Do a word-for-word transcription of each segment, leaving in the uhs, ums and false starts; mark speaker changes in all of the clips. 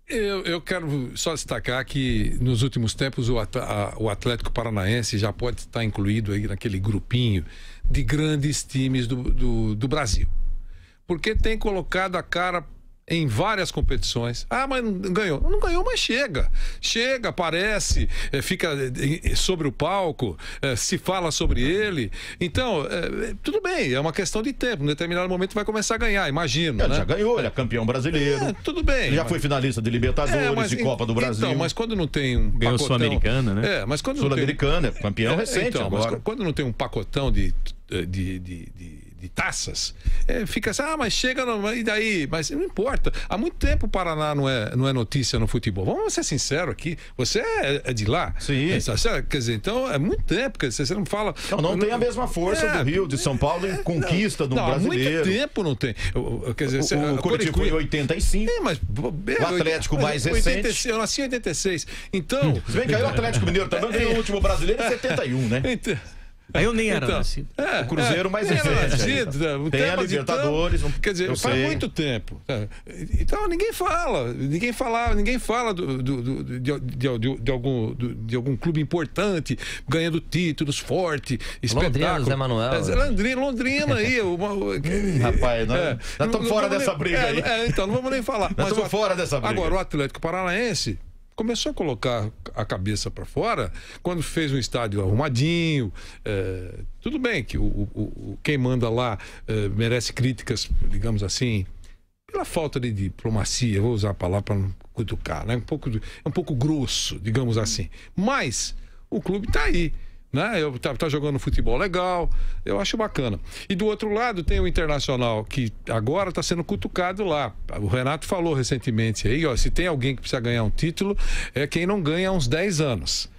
Speaker 1: Eu, eu quero só destacar que nos últimos tempos o, a, o Atlético Paranaense já pode estar incluído aí naquele grupinho de grandes times do, do, do Brasil. Porque tem colocado a cara em várias competições. Ah, mas não ganhou. Não ganhou, mas chega. Chega, aparece, é, fica sobre o palco, é, se fala sobre ele. Então, é, tudo bem, é uma questão de tempo. Em determinado momento vai começar a ganhar, imagino.
Speaker 2: Ele
Speaker 1: né?
Speaker 2: já ganhou, ele é campeão brasileiro.
Speaker 1: É, tudo bem.
Speaker 2: Ele já
Speaker 1: mas...
Speaker 2: foi finalista de Libertadores,
Speaker 1: é, mas,
Speaker 2: de Copa do Brasil.
Speaker 1: Então, mas quando não tem um
Speaker 3: Ganhou
Speaker 1: pacotão...
Speaker 3: Sul-Americana, né?
Speaker 1: É, mas quando
Speaker 2: Sul-Americana, tem... campeão é, recente
Speaker 1: então,
Speaker 2: agora.
Speaker 1: Mas quando não tem um pacotão de... de, de, de... de taças, é, fica assim, ah, mas chega, no, e daí? Mas não importa. Há muito tempo o Paraná não é, não é notícia no futebol. Vamos ser sinceros aqui. Você é, é de lá.
Speaker 2: Sim.
Speaker 1: É, quer dizer, então é muito tempo. Quer dizer, você não fala.
Speaker 2: Não, não, não tem a mesma força
Speaker 1: é,
Speaker 2: do Rio, de São Paulo, em conquista do
Speaker 1: não,
Speaker 2: brasileiro.
Speaker 1: Há muito tempo não tem. Quer dizer,
Speaker 2: o,
Speaker 1: você,
Speaker 2: o, o Curitiba foi em oitenta e cinco.
Speaker 1: É, mas,
Speaker 2: o Atlético mais recente.
Speaker 1: oitenta, eu nasci em oitenta e seis. Então.
Speaker 2: Se bem que aí o Atlético Mineiro também ganhou o último brasileiro em setenta e um, né?
Speaker 1: Então.
Speaker 3: Aí eu nem era
Speaker 1: então,
Speaker 3: nascido.
Speaker 1: É,
Speaker 2: o Cruzeiro
Speaker 1: é,
Speaker 2: mais
Speaker 1: recente.
Speaker 2: Tem a Libertadores.
Speaker 1: Então, quer dizer, faz sei. muito tempo. Então ninguém fala. Ninguém fala, ninguém fala do, do, do, de, de, de, de, algum, do, de algum clube importante, ganhando títulos, forte, espetáculo.
Speaker 4: Zé Manuel.
Speaker 1: É, Londrina, Londrina aí. Uma,
Speaker 2: hum, rapaz, nós é, estamos fora dessa nem, briga
Speaker 1: é,
Speaker 2: aí.
Speaker 1: É, então, não vamos nem falar.
Speaker 2: Nós estamos fora dessa briga.
Speaker 1: Agora, o Atlético Paranaense começou a colocar a cabeça para fora quando fez um estádio arrumadinho. É, tudo bem que o, o, o, quem manda lá é, merece críticas, digamos assim, pela falta de diplomacia, vou usar a palavra para não cutucar, né? um pouco, é um pouco grosso, digamos assim. Mas o clube está aí. Né? Eu, tá, tá jogando futebol legal, eu acho bacana. E do outro lado tem o Internacional, que agora está sendo cutucado lá. O Renato falou recentemente aí, ó, se tem alguém que precisa ganhar um título, é quem não ganha há uns dez anos.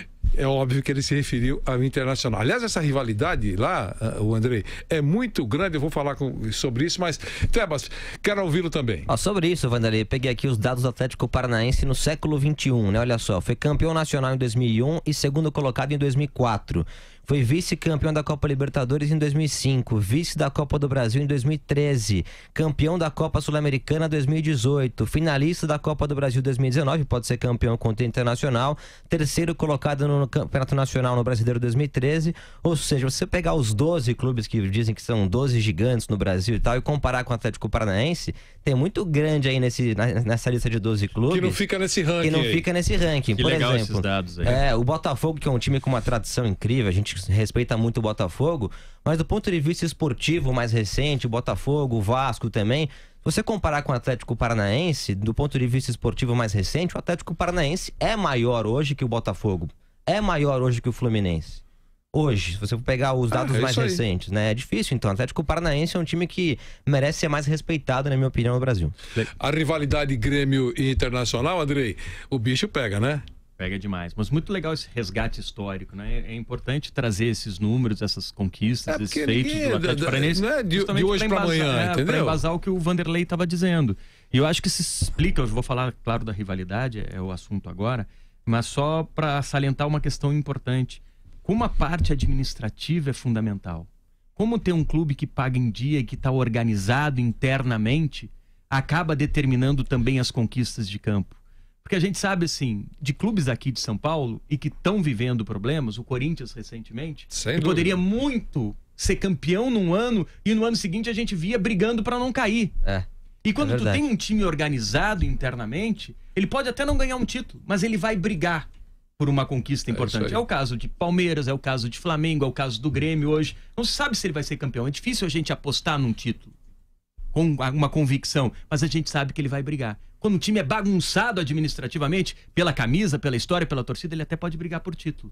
Speaker 1: É óbvio que ele se referiu ao Internacional. Aliás, essa rivalidade lá, o Andrei, é muito grande. Eu vou falar com, sobre isso, mas, Tebas, quero ouvi-lo também.
Speaker 4: Ó, sobre isso, Vanderlei, peguei aqui os dados do Atlético Paranaense no século vinte e um, né? Olha só, foi campeão nacional em dois mil e um e segundo colocado em dois mil e quatro. Foi vice-campeão da Copa Libertadores em dois mil e cinco, vice da Copa do Brasil em dois mil e treze, campeão da Copa Sul-Americana dois mil e dezoito, finalista da Copa do Brasil dois mil e dezenove, pode ser campeão contra o Internacional, terceiro colocado no Campeonato Nacional no Brasileiro dois mil e treze, ou seja, você pegar os doze clubes que dizem que são doze gigantes no Brasil e tal, e comparar com o Atlético Paranaense, tem muito grande aí nesse, nessa lista de doze clubes.
Speaker 1: Que não fica nesse ranking.
Speaker 4: Que não
Speaker 1: aí.
Speaker 4: fica nesse ranking,
Speaker 3: que
Speaker 4: por
Speaker 3: legal
Speaker 4: exemplo.
Speaker 3: Esses dados aí.
Speaker 4: É, o Botafogo, que é um time com uma tradição incrível, a gente respeita muito o Botafogo, mas do ponto de vista esportivo mais recente, o Botafogo, o Vasco também, se você comparar com o Atlético Paranaense, do ponto de vista esportivo mais recente, o Atlético Paranaense é maior hoje que o Botafogo, é maior hoje que o Fluminense. Hoje, se você for pegar os dados ah, é mais recentes, né? É difícil, então. O Atlético Paranaense é um time que merece ser mais respeitado, na minha opinião, no Brasil.
Speaker 1: A rivalidade Grêmio e Internacional, Andrei, o bicho pega, né?
Speaker 3: Pega demais. Mas muito legal esse resgate histórico, né? É importante trazer esses números, essas conquistas, é esses feitos ninguém, do Atlético Paranaense.
Speaker 1: Não é de, de hoje para amanhã, é, entendeu?
Speaker 3: Para embasar o que o Vanderlei estava dizendo. E eu acho que se explica, eu vou falar, claro, da rivalidade, é o assunto agora, mas só para salientar uma questão importante. Como a parte administrativa é fundamental. Como ter um clube que paga em dia e que está organizado internamente acaba determinando também as conquistas de campo. Porque a gente sabe, assim, de clubes aqui de São Paulo e que estão vivendo problemas, o Corinthians recentemente, que poderia muito ser campeão num ano e no ano seguinte a gente via brigando para não cair.
Speaker 4: É,
Speaker 3: e quando
Speaker 4: é
Speaker 3: tu tem um time organizado internamente, ele pode até não ganhar um título, mas ele vai brigar por uma conquista importante. É, é o caso de Palmeiras, é o caso de Flamengo, é o caso do Grêmio hoje. Não se sabe se ele vai ser campeão. É difícil a gente apostar num título com uma convicção, mas a gente sabe que ele vai brigar. Quando o time é bagunçado administrativamente, pela camisa, pela história, pela torcida, ele até pode brigar por título.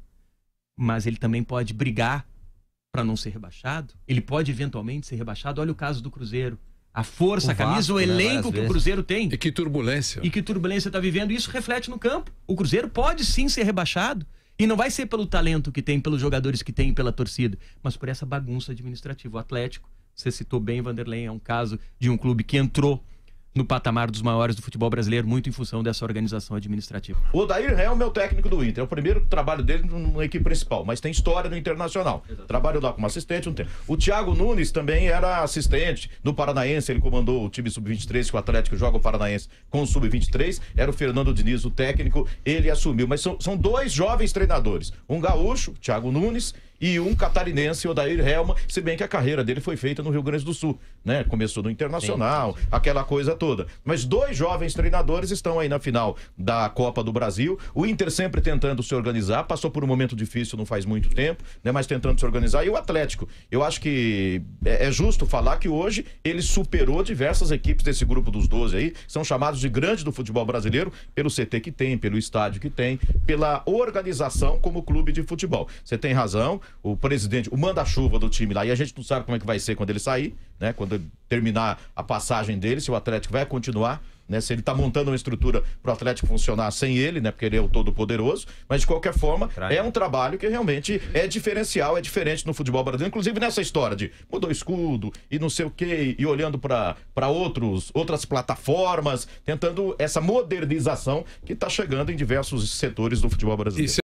Speaker 3: Mas ele também pode brigar para não ser rebaixado. Ele pode eventualmente ser rebaixado. Olha o caso do Cruzeiro. A força, a camisa, o elenco que o Cruzeiro tem.
Speaker 1: E que turbulência.
Speaker 3: E que turbulência está vivendo. Isso reflete no campo. O Cruzeiro pode sim ser rebaixado. E não vai ser pelo talento que tem, pelos jogadores que tem, pela torcida, mas por essa bagunça administrativa. O Atlético, você citou bem, Vanderlei, é um caso de um clube que entrou no patamar dos maiores do futebol brasileiro, muito em função dessa organização administrativa.
Speaker 2: O Odair Helma é o técnico do Inter. É o primeiro trabalho dele na equipe principal, mas tem história no Internacional. Trabalhou lá como assistente um tempo. O Thiago Nunes também era assistente no Paranaense. Ele comandou o time sub vinte e três, que o Atlético joga o Paranaense com o sub vinte e três. Era o Fernando Diniz, o técnico. Ele assumiu. Mas são, são dois jovens treinadores. Um gaúcho, Thiago Nunes, e um catarinense, Odair Helma, se bem que a carreira dele foi feita no Rio Grande do Sul, né? Começou no Internacional, sim, sim. aquela coisa toda. Mas dois jovens treinadores estão aí na final da Copa do Brasil. O Inter sempre tentando se organizar, passou por um momento difícil não faz muito tempo, né? Mas tentando se organizar. E o Atlético, eu acho que é justo falar que hoje ele superou diversas equipes desse grupo dos doze aí, são chamados de grandes do futebol brasileiro, pelo C T que tem, pelo estádio que tem, pela organização como clube de futebol. Você tem razão. O presidente, o manda-chuva do time lá, e a gente não sabe como é que vai ser quando ele sair, né? Quando ele terminar a passagem dele, se o Atlético vai continuar, né? Se ele tá montando uma estrutura pro Atlético funcionar sem ele, né? Porque ele é o todo-poderoso, mas de qualquer forma, é um trabalho que realmente é diferencial, é diferente no futebol brasileiro, inclusive nessa história de mudou escudo e não sei o quê, e olhando para para outros outras plataformas, tentando essa modernização que tá chegando em diversos setores do futebol brasileiro.